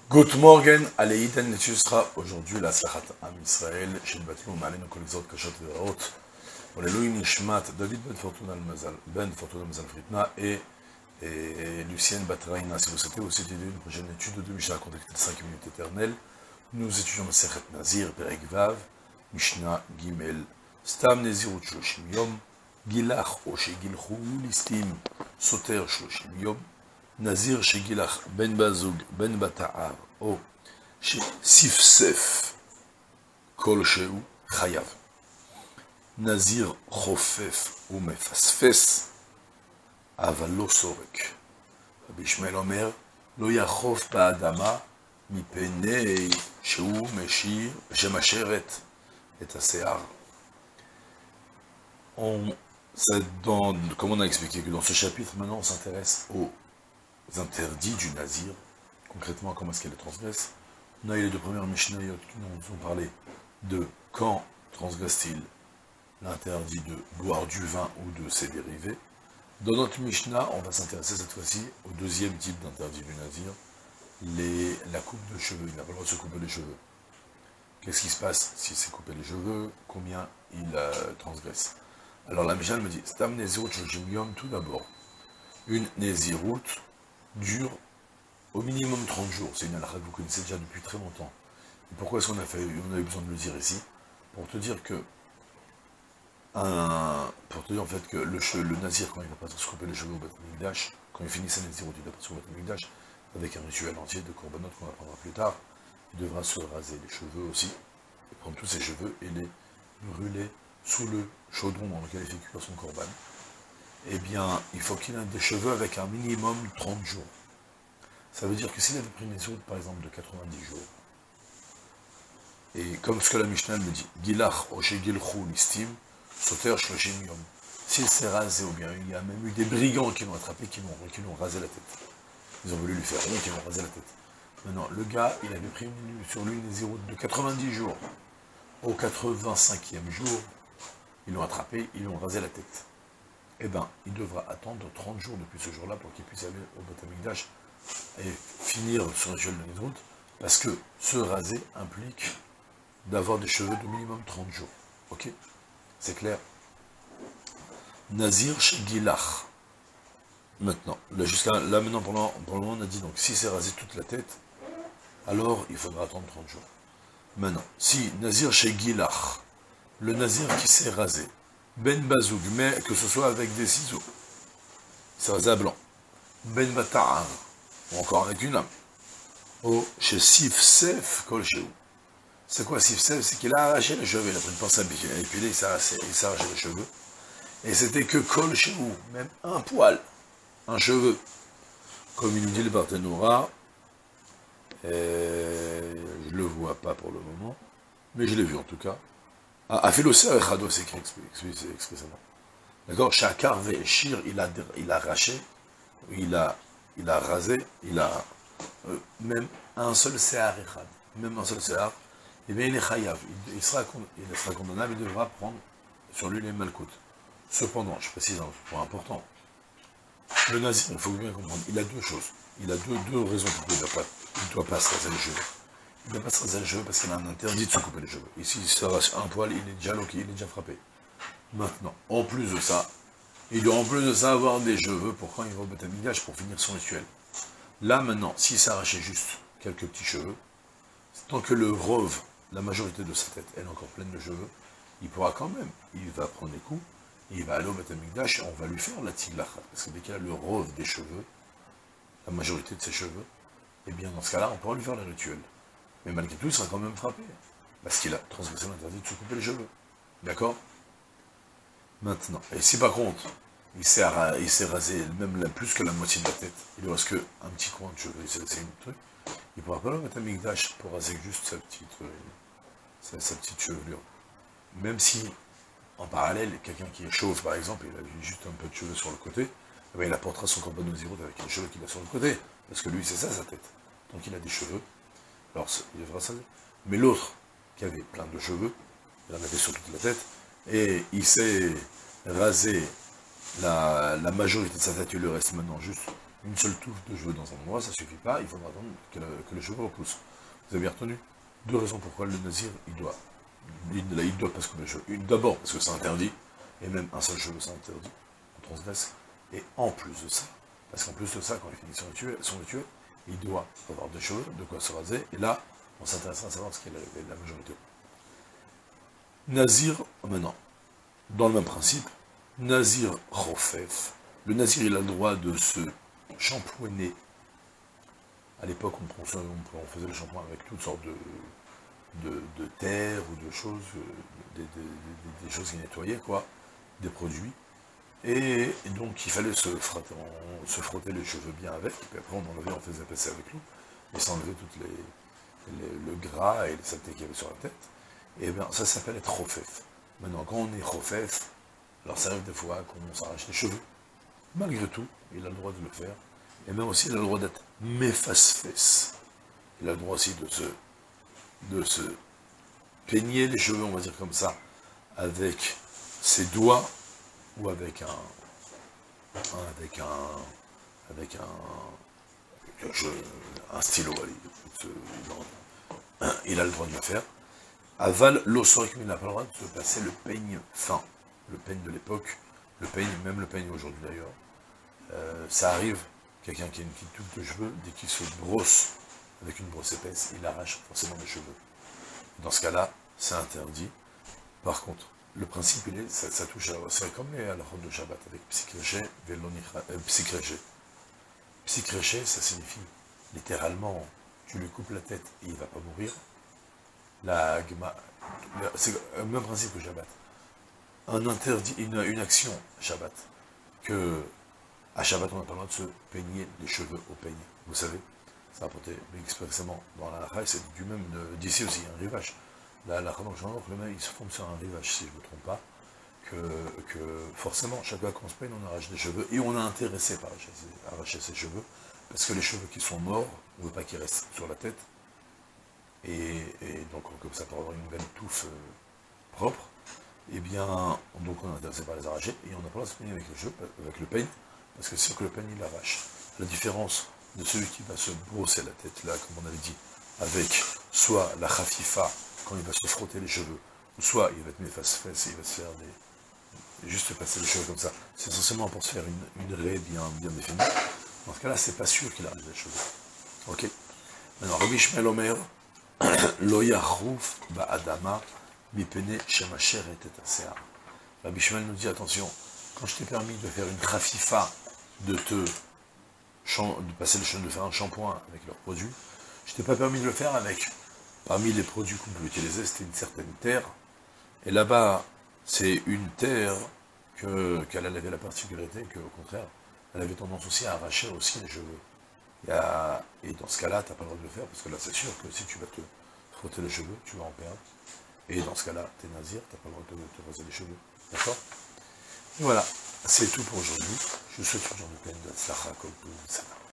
Good morning, Aleïden, tu seras aujourd'hui la Slachat Am Israël, chez Batmou, Malin, Kolizot, Kachot, Verot, Olelouin, Nishmat, David Ben Fortuna Mazal, Ben Fortuna Mazal Fritna et Lucienne Batraïna. Si vous souhaitez aussi étudier une prochaine étude de Mishnah, contactez 5 minutes éternelles. Nous étudions le Sechet Nazir, Perek Vav, Mishnah Gimel, Stam Nezirut Shloshim Yom, Gilach O Shegilchu, Listim, Soter Shloshim Yom, Nazir Shegilach Ben Bazug Ben Bata'ar O Sifsef Kol Sheu Chayav Nazir Chofef ou Mefasfes Avalo Sorek Rabbi Ishmael Omer Lo Yachof Ba'adama Mipenei Sheu Meshir Shemasheret et Asear. Comme on a expliqué que dans ce chapitre, maintenant on s'intéresse aux interdits du nazir, concrètement comment est-ce qu'elle les transgresse. On a eu les deux premières Mishnayot qui nous ont parlé de quand transgresse-t-il l'interdit de boire du vin ou de ses dérivés. Dans notre Mishnah, on va s'intéresser cette fois-ci au deuxième type d'interdit du nazir, la coupe de cheveux. Il n'a pas le droit de se couper les cheveux. Qu'est-ce qui se passe s'il s'est coupé les cheveux? Combien il transgresse? Alors la Mishnah me dit, Stam Nezirut Shloshim Yom, tout d'abord, une Nezirut dure au minimum 30 jours. C'est une halakha que vous connaissez déjà depuis très longtemps. Et pourquoi est-ce qu'on a eu besoin de le dire ici? Pour te dire que en fait que le nazir, quand il va pas se couper les cheveux au Beth Mikdash, quand il finit sa Nezirut, il va pas se couper au Beth Mikdash, avec un rituel entier de korbanot qu'on apprendra plus tard, il devra se raser les cheveux aussi, et prendre tous ses cheveux et les brûler sous le chaudron dans lequel il fait cuire son korban. Eh bien, il faut qu'il ait des cheveux avec un minimum 30 jours. Ça veut dire que s'il avait pris une Nezirut, par exemple, de 90 jours, et comme ce que la Mishnah me dit, Gilach Oshe Gilchu Listim, Soter Shloshim Yom, s'il s'est rasé, ou bien il y a même eu des brigands qui l'ont attrapé, qui l'ont rasé la tête. Ils ont voulu lui faire rien, qui l'ont rasé la tête. Maintenant, le gars, il avait pris sur lui une Nezirut de 90 jours. Au 85e jour, ils l'ont attrapé, ils l'ont rasé la tête. Eh bien, il devra attendre 30 jours depuis ce jour-là pour qu'il puisse aller au Beth Mikdash et finir son rituel de Nezirut, parce que se raser implique d'avoir des cheveux de minimum 30 jours. Ok? C'est clair? Nazir Gilach. Maintenant, là maintenant, pour le moment, on a dit, donc, si c'est rasé toute la tête, alors il faudra attendre 30 jours. Maintenant, si Nazir chez Gilach, le Nazir qui s'est rasé, Ben Bazoug, mais que ce soit avec des ciseaux, c'est rasé à blanc, Ben Bata'ar, ou encore avec une lame, ou chez Sifsef Kol Sheu. C'est quoi Sifsef? C'est qu'il a arraché les cheveux, il a pris une pince à épiler, il s'est arraché les cheveux, et c'était que Kol Sheu, même un poil, un cheveu, comme il nous dit le Barthénoura, je le vois pas pour le moment, mais je l'ai vu en tout cas. Afiloser Echado, c'est écrit expressément. D'accord? Shakar Ve'eshir, il a arraché, il a rasé, il a même un seul Se'ar Echad, même un seul Se'ar, et bien il est Chayav, il sera condamnable, il devra prendre sur lui les malkout. Cependant, je précise un point important, le nazir, il faut bien comprendre, il a deux choses, il a deux raisons pour lesquelles il ne doit pas se raser les cheveux. Il ne doit pas se raser les cheveux parce qu'il a un interdit de se couper les cheveux. Ici, il se rase un poil, il est déjà loqué, il est déjà frappé. Maintenant, en plus de ça, il doit en plus de ça avoir des cheveux pour quand il va au Beth Mikdash pour finir son rituel. Là, maintenant, s'il s'arrachait juste quelques petits cheveux, tant que le rove, la majorité de sa tête, elle est encore pleine de cheveux, il pourra quand même, il va prendre des coups, il va aller au Beth Mikdash et on va lui faire la tiglachat. Parce que dès qu'il a le rove des cheveux, la majorité de ses cheveux, eh bien, dans ce cas-là, on pourra lui faire le rituel. Mais malgré tout, il sera quand même frappé, parce qu'il a transgressé l'interdit de se couper les cheveux. D'accord? Maintenant, et si par contre, il s'est rasé même plus que la moitié de la tête, il ne reste qu'un petit coin de cheveux, c'est une truc, il ne pourra pas le mettre à Mikdash pour raser juste sa petite chevelure. Même si, en parallèle, quelqu'un qui est chauve, par exemple, il a juste un peu de cheveux sur le côté, eh bien, il apportera son korban Nezirut avec les cheveux qu'il a sur le côté, parce que lui, c'est ça sa tête. Donc il a des cheveux, alors il devra ça. Mais l'autre, qui avait plein de cheveux, il en avait sur toute la tête, et il s'est rasé la majorité de sa tête, il lui reste maintenant juste une seule touffe de cheveux dans un endroit, ça suffit pas, il faudra attendre que le cheveu repousse. Vous avez bien retenu? Deux raisons pourquoi le nazir, il doit parce que le cheveu, d'abord parce que c'est interdit, et même un seul cheveu c'est interdit, on transgresse, et en plus de ça, parce qu'en plus de ça, quand il finit son rituel, il doit avoir des cheveux, de quoi se raser, et là, on s'intéressera à savoir ce qu'est la majorité. Nazir, maintenant, dans le même principe, Nazir Rofef, le Nazir, il a le droit de se shampooiner. À l'époque, on faisait le shampoing avec toutes sortes de terre ou de choses, des choses qui nettoyaient, quoi, des produits. Et donc, il fallait se frotter les cheveux bien avec, et puis après, on faisait passer avec l'eau, et ça enlevait le gras et les saletés qu'il y avait sur la tête. Et bien, ça s'appelle être Rofef. Maintenant, quand on est Rofef, alors ça arrive des fois qu'on s'arrache les cheveux. Malgré tout, il a le droit de le faire. Et même aussi, il a le droit d'être Mefasfes. Il a le droit aussi de se peigner les cheveux, on va dire comme ça, avec ses doigts, ou avec un stylo. Il a le droit de le faire. Aval l'osoric, il n'a pas le droit de se passer le peigne fin. Le peigne de l'époque, même le peigne aujourd'hui d'ailleurs. Ça arrive, quelqu'un qui a une petite touffe de cheveux, dès qu'il se brosse avec une brosse épaisse, il arrache forcément les cheveux. Dans ce cas-là, c'est interdit. Par contre, le principe, ça touche à... C'est comme la robe de Shabbat, avec psychréché, psychréché. Psychréché, ça signifie, littéralement, tu lui coupes la tête et il ne va pas mourir. C'est le même principe que Shabbat. Un interdit, une action Shabbat, que à Shabbat, on n'a pas le droit de se peigner les cheveux au peigne. Vous savez, ça a apporté expressément dans la halakha, c'est du même d'ici aussi, un rivage. La halakha, donc le mec, il se forme sur un rivage, si je ne me trompe pas, que forcément, chaque fois qu'on se peigne, on arrache des cheveux, et on est intéressé par arracher ses cheveux, parce que les cheveux qui sont morts, on ne veut pas qu'ils restent sur la tête, et donc comme ça, pour avoir une belle touffe propre, et bien, donc on est intéressé par les arracher, et on n'a pas le droit de se peigner avec les cheveux, avec le peigne, parce que c'est sûr que le peigne, il arrache. La différence de celui qui va se brosser la tête, là, comme on avait dit, avec soit la khafifa, quand il va se frotter les cheveux, ou soit il va être mefasfes, il va se faire juste passer les cheveux comme ça, c'est essentiellement pour se faire une raie bien définie. Dans ce cas-là, c'est pas sûr qu'il arrache les cheveux. Ok. Maintenant, Rabbi Shmuel Omer, Lo yachouf ba'adama, mipene shemacher et tetasea. Rabbi Shmuel nous dit, attention, quand je t'ai permis de faire une khafifa, de passer le chemin, de faire un shampoing avec leurs produits, je t'ai pas permis de le faire avec, parmi les produits qu'on peut utiliser, c'était une certaine terre, et là-bas, c'est une terre qu'elle avait la particularité qu'au contraire, elle avait tendance aussi à arracher aussi les cheveux. Et dans ce cas-là, tu n'as pas le droit de le faire, parce que là, c'est sûr que si tu vas te frotter les cheveux, tu vas en perdre. Et dans ce cas-là, tu es nazir, tu n'as pas le droit de te raser les cheveux. D'accord? Voilà, c'est tout pour aujourd'hui. Je vous souhaite une journée pleine de tzlacha, kol tov,